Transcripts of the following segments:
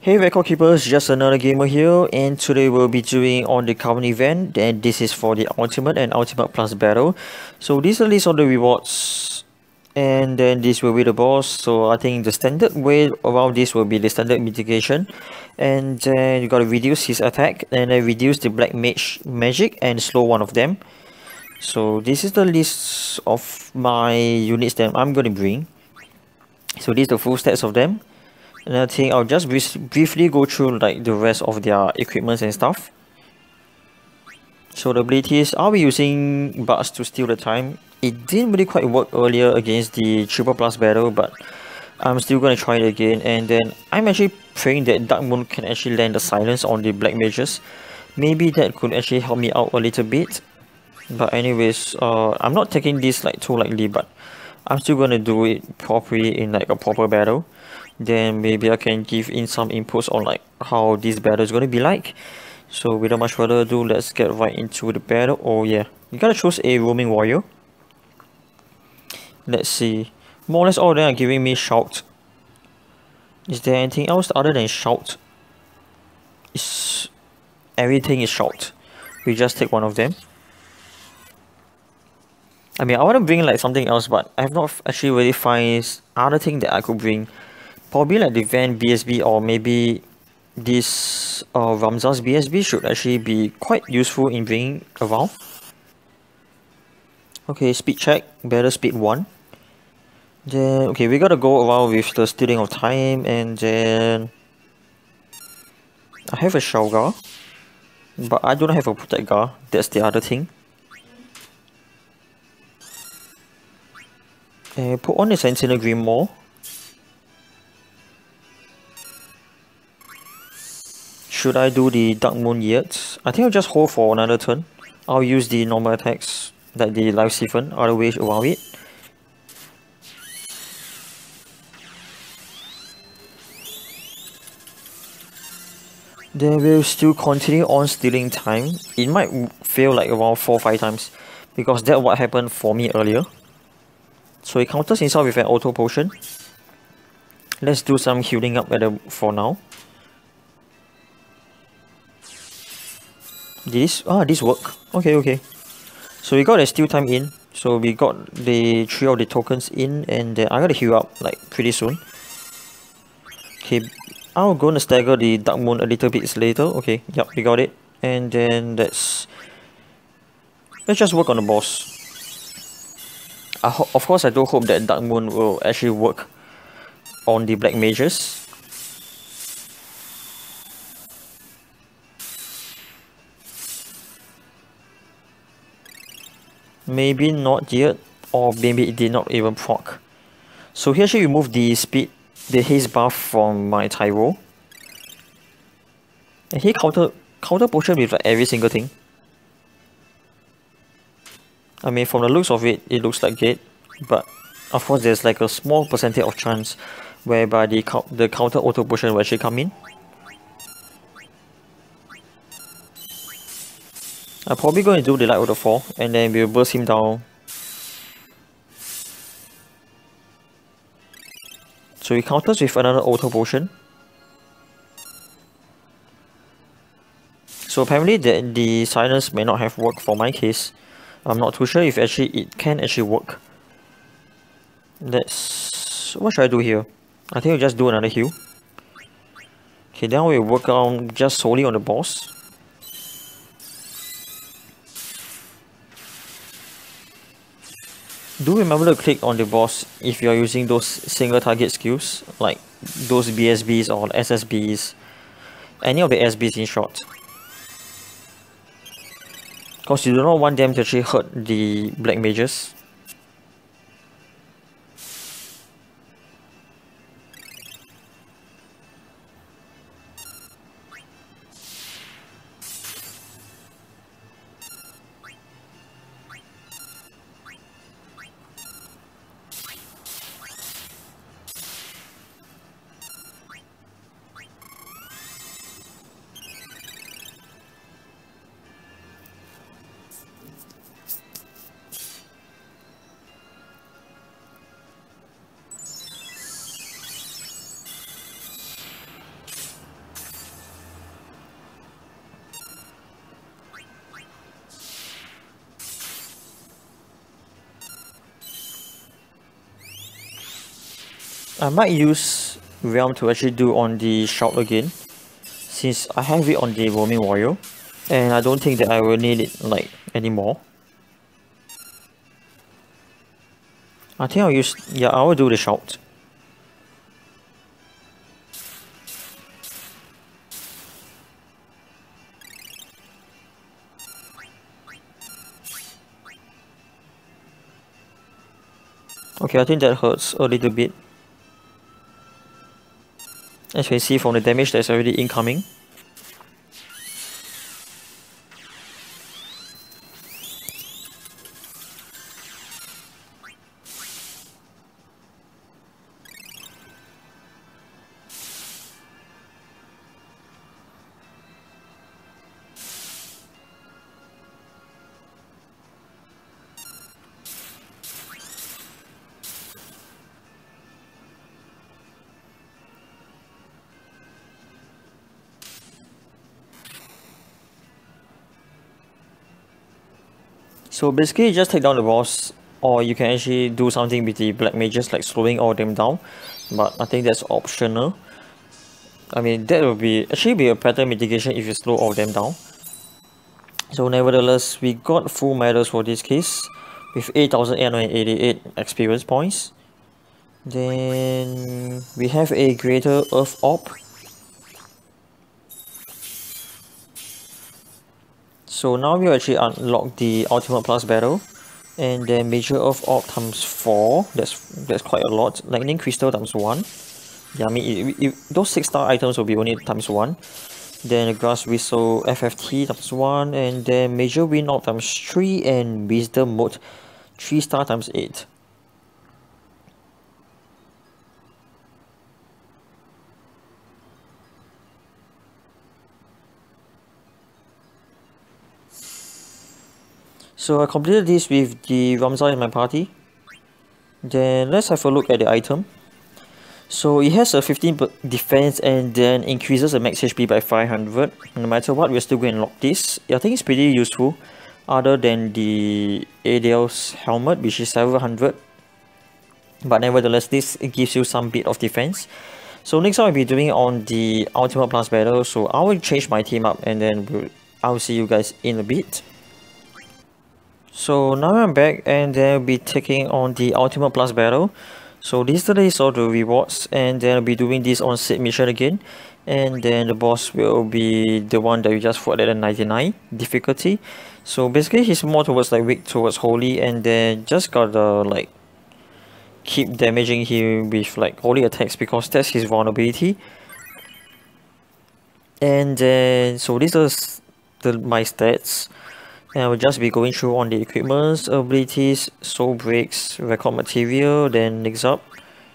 Hey Record Keepers, just another gamer here, and today we'll be doing on the current event, and this is for the Ultimate and Ultimate Plus battle. So this is a list of the rewards, and then this will be the boss. So I think the standard way around this will be the standard mitigation, and then you gotta reduce his attack, and then reduce the black mage magic, and slow one of them. So this is the list of my units that I'm gonna bring. So these are the full stats of them. And I think I'll just briefly go through like the rest of their equipments and stuff. So the abilities, I'll be using Buds to steal the time. It didn't really quite work earlier against the Triple Plus battle, but I'm still gonna try it again. And then I'm actually praying that Dark Moon can actually land the silence on the black mages. Maybe that could actually help me out a little bit. But anyways, I'm not taking this like too lightly, but I'm still gonna do it properly in like a proper battle. Then maybe I can give in some inputs on like how this battle is gonna be like. So without much further ado, let's get right into the battle. Oh yeah, you gotta choose a roaming warrior. Let's see. More or less all of them are giving me shout. Is there anything else other than shout? Everything is shout. We just take one of them. I mean, I want to bring like something else, but I have not actually really find other thing that I could bring. Probably like the Van BSB, or maybe this Ramzan's BSB should actually be quite useful in bringing around. Okay, speed check, better speed 1. Then, okay, we gotta go around with the stealing of time, and then I have a Shaugar, but I don't have a Protect Guard, that's the other thing. And put on the Sentinel Grimoire. Should I do the Dark Moon yet? I think I'll just hold for another turn. I'll use the normal attacks, like the Life Siphon, other ways around it. Then we'll still continue on stealing time. It might fail like around 4 or 5 times, because that's what happened for me earlier. So it counters himself with an auto potion. Let's do some healing up for now. This work. Okay. So we got a steal time in. So we got the 3 of the tokens in, and I gotta heal up like pretty soon. Okay, I'm gonna stagger the Dark Moon a little bit later. Okay, yep, we got it. And then let's just work on the boss. Of course, I do hope that Dark Moon will actually work on the black mages. Maybe not yet, or maybe it did not even proc. So here she removed the speed, the haste buff from my Tyro. And he counter potion with like every single thing. I mean, from the looks of it, it looks like it, but of course there's like a small percentage of chance whereby the counter auto potion will actually come in. I'm probably going to do the Light Waterfall, and then we'll burst him down. So he counters with another auto potion. So apparently the silence may not have worked for my case. I'm not too sure if actually it can actually work. What should I do here? I think I'll just do another heal. Okay, then we'll work on just solely on the boss. Do remember to click on the boss if you're using those single target skills, like those BSBs or SSBs, any of the SBs in short. Because you do not want them to actually hurt the black mages. I might use Realm to actually do on the Shout again, since I have it on the Roaming Warrior, and I don't think that I will need it like anymore. I think I will do the Shout. Okay, I think that hurts a little bit. As you can see from the damage that's already incoming. So basically, you just take down the boss, or you can actually do something with the black mages, like slowing all of them down. But I think that's optional. I mean, that would be a better mitigation if you slow all of them down. So nevertheless, we got full medals for this case, with 8,888 experience points. Then we have a greater Earth Orb. So now we actually unlock the Ultimate Plus battle, and then Major Earth Orb times 4. That's quite a lot. Lightning Crystal times 1. Yeah, I mean those 6-star items will be only times 1. Then Grass Whistle FFT times 1, and then Major Wind Orb times 3, and Wisdom Mode 3-star times 8. So I completed this with the Ramza in my party. Then let's have a look at the item. So it has a 15 defense and then increases the max HP by 500. No matter what, we're still going to unlock this. I think it's pretty useful, other than the Adele's helmet, which is 700. But nevertheless, this gives you some bit of defense. So next time I'll be doing on the Ultimate Plus battle. So I will change my team up, and then I'll see you guys in a bit. So now I'm back, and then I'll be taking on the Ultimate Plus battle. So this is all the rewards, and then I'll be doing this on Sid mission again. And then the boss will be the one that we just fought at a 99 difficulty. So basically he's more towards like weak towards holy, and then just gotta like keep damaging him with like holy attacks because that's his vulnerability. And then so this is my stats. And I will just be going through on the equipments, abilities, soul breaks, record material, then next up.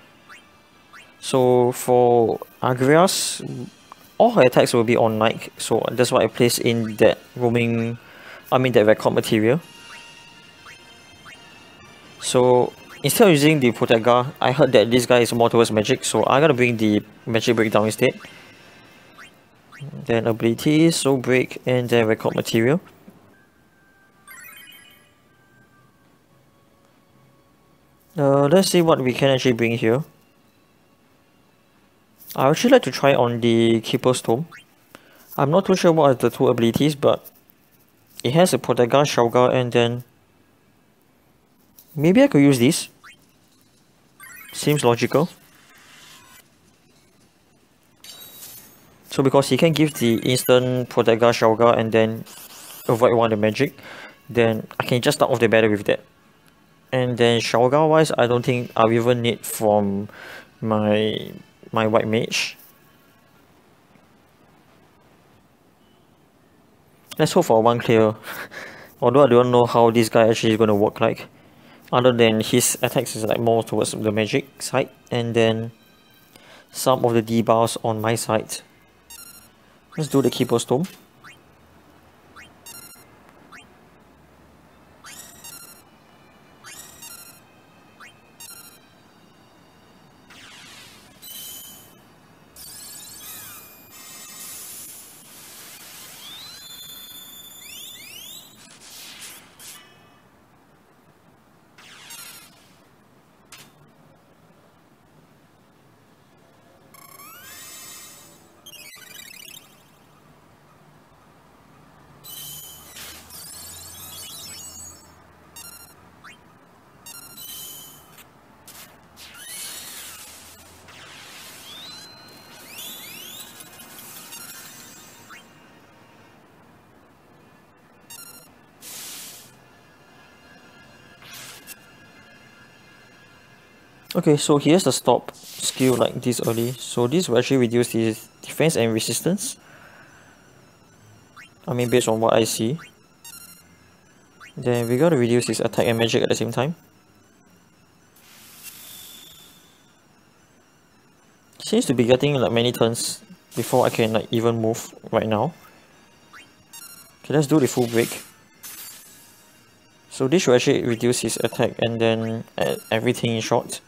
So for Agrias, all her attacks will be on Nike, so that's why I placed in that that record material. So instead of using the Protect Guard, I heard that this guy is more towards magic, so I gotta bring the magic breakdown instead. Then abilities, soul break, and then record material. Let's see what we can actually bring here. I actually like to try on the Keeper's Tome. I'm not too sure what are the two abilities, but it has a Protect Guard, Shout Guard, and then maybe I could use this. Seems logical. So because he can give the instant Protect Guard, Shout Guard, and then avoid one of the magic, then I can just start off the battle with that. And then Shout Guard wise, I don't think I'll even need from my white mage. Let's hope for one clear. Although I don't know how this guy actually is going to work like. Other than his attacks is like more towards the magic side, and then some of the debuffs on my side. Let's do the Keeper's Tome. Okay, so here's the stop skill like this early. So this will actually reduce his defense and resistance. I mean, based on what I see. Then we gotta reduce his attack and magic at the same time. Seems to be getting like many turns before I can like even move right now. Okay, let's do the full break. So this should actually reduce his attack and then everything in short.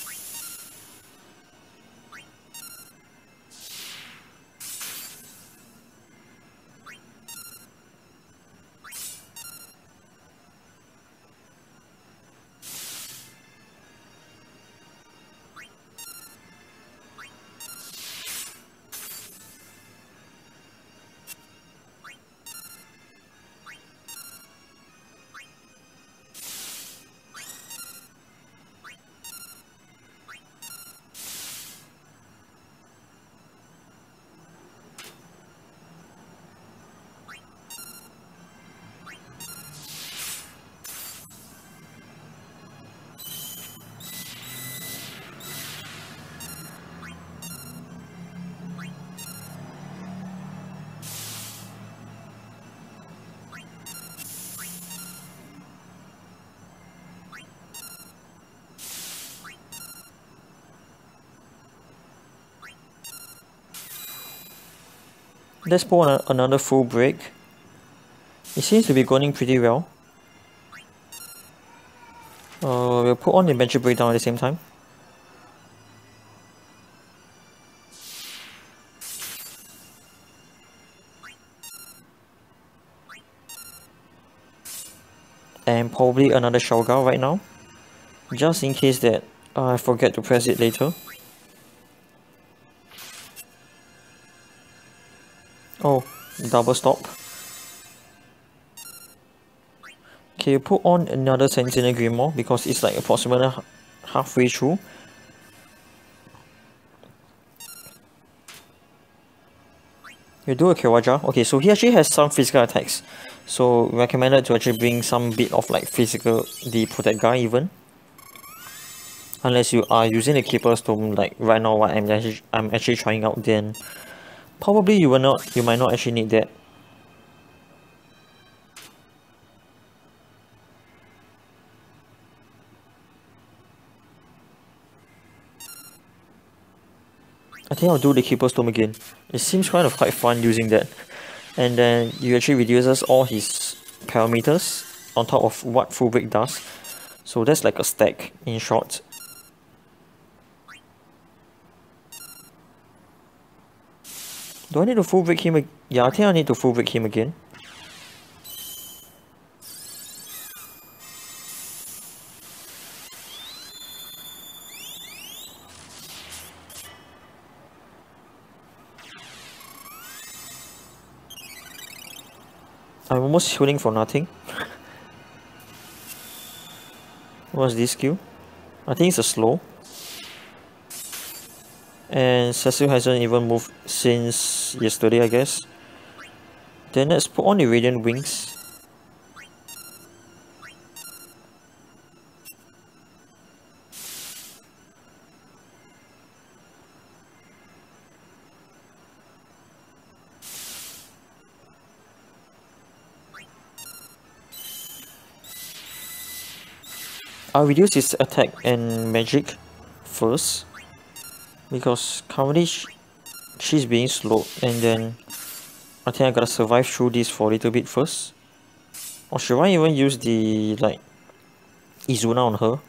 Let's pull on another full break. It seems to be going pretty well. We'll put on the magic breakdown at the same time. And probably another Shogun right now. Just in case that I forget to press it later. Oh, double stop. Okay, put on another Sentinel Grimoire because it's like approximately halfway through. You do a Kiraja. Okay, so he actually has some physical attacks. So recommended to actually bring some bit of like physical the protect guy even. Unless you are using the Keeper Stone like right now what I'm actually trying out, then probably you might not actually need that. I think I'll do the Keeper Stone again. It seems kind of quite fun using that. And then you actually reduces all his parameters on top of what Full Break does. So that's like a stack in short. Do I need to Full Break him? Yeah, I think I need to Full Break him again. I'm almost healing for nothing. What's this skill? I think it's a slow. And Cecil hasn't even moved since yesterday, I guess. Then let's put on the Radiant Wings. I'll reduce his attack and magic first. Because currently she's being slowed, and then I think I gotta survive through this for a little bit first. Or should I even use the like Izuna on her?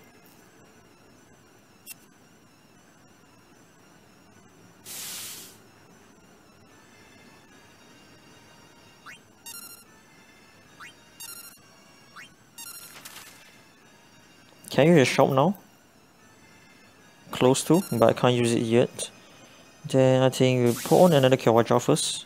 Can you use a shop now? Close to, but I can't use it yet. Then I think we'll put on another Kiraja first.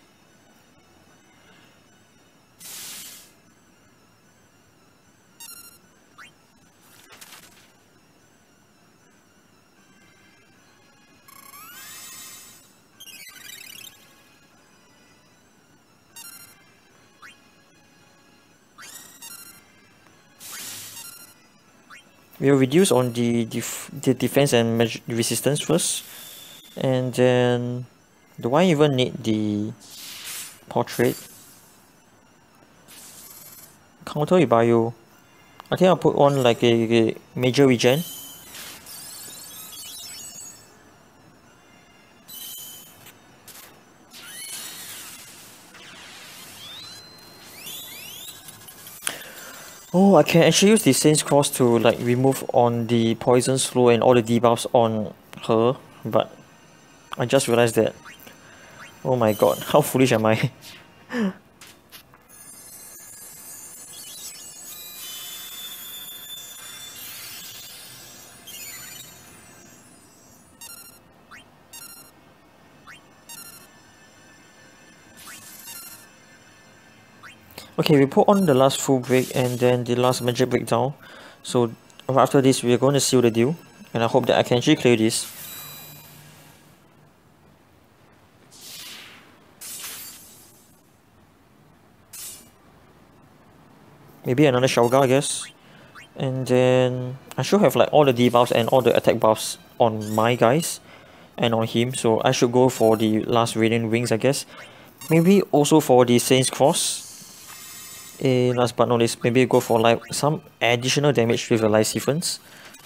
we'll reduce on the defense and resistance first, and then do I even need the portrait? Counter bio. I think I'll put on like a major regen. Oh, I can actually use the Saint's Cross to like remove on the poison slow and all the debuffs on her, but I just realized that. Oh my god, how foolish am I? Okay, we put on the last full break and then the last magic breakdown. So after this, we're going to seal the deal, and I hope that I can actually clear this. Maybe another Shauga, I guess. And then I should have like all the debuffs and all the attack buffs on my guys and on him. So I should go for the last Radiant Wings, I guess. Maybe also for the Saint's Cross. Last but not least, maybe go for like some additional damage with the Life Siphons.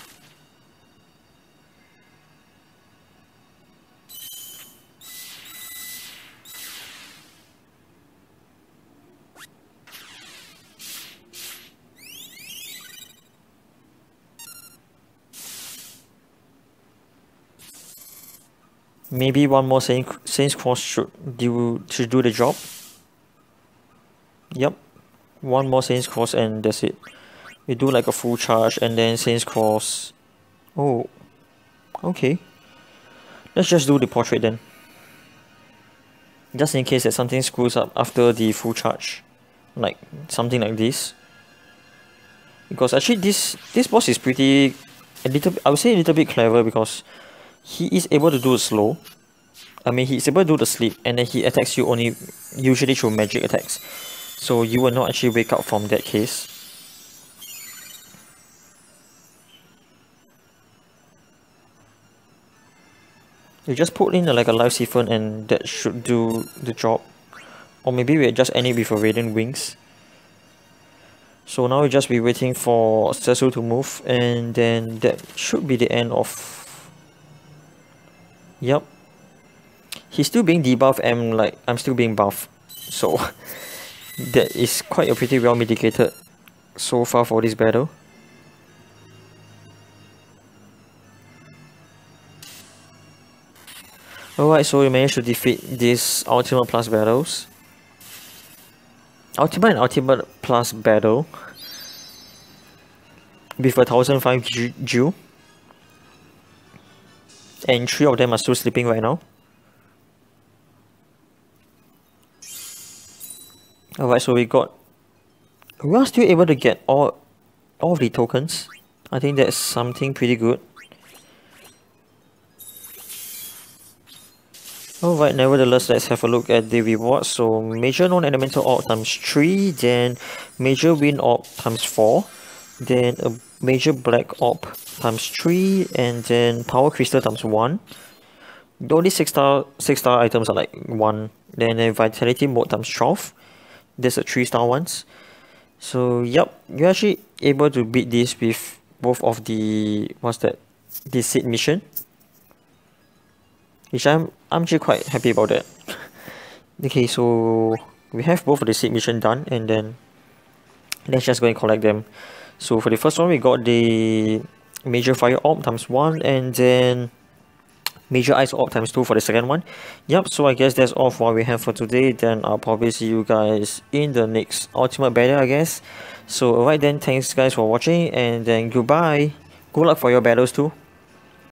Maybe one more Saint's Cross should do the job. Yep, one more Saint's Cross and that's it. We do like a full charge and then Saint's Cross. Oh, okay. Let's just do the portrait then. Just in case that something screws up after the full charge. Like something like this. Because actually this boss is pretty, I would say a little bit clever, because he is able to do a slow. I mean, he's able to do the sleep, and then he attacks you only usually through magic attacks. So you will not actually wake up from that case. You just put in like a Life Siphon and that should do the job. Or maybe we just end it with a Radiant Wings. So now we just be waiting for Cecil to move, and then that should be the end of... Yep. He's still being debuffed and like I'm still being buffed. So that is quite a pretty well mitigated so far for this battle. Alright, so we managed to defeat this Ultimate Plus battles. Ultimate and Ultimate Plus battle with 1005 Ju. And 3 of them are still sleeping right now. Alright, so we are still able to get all of the tokens. I think that's something pretty good. Alright, nevertheless, let's have a look at the rewards. So Major Non-Elemental Orb times 3, then Major Wind Orb times 4, then a Major Black Orb times 3, and then Power Crystal times 1. All these 6-star items are like 1. Then a Vitality Mode times 12. There's a 3-star ones. So yep, you're actually able to beat this with both of the the seed mission, which I'm actually quite happy about that. Okay, so we have both of the seed mission done, and then let's just go and collect them. So for the first one, we got the Major Fire Orb times 1, and then Major Ice Orb times 2 for the second one. Yep, so I guess that's all for what we have for today. Then I'll probably see you guys in the next Ultimate battle, I guess. So alright then, thanks guys for watching, and then goodbye. Good luck for your battles too.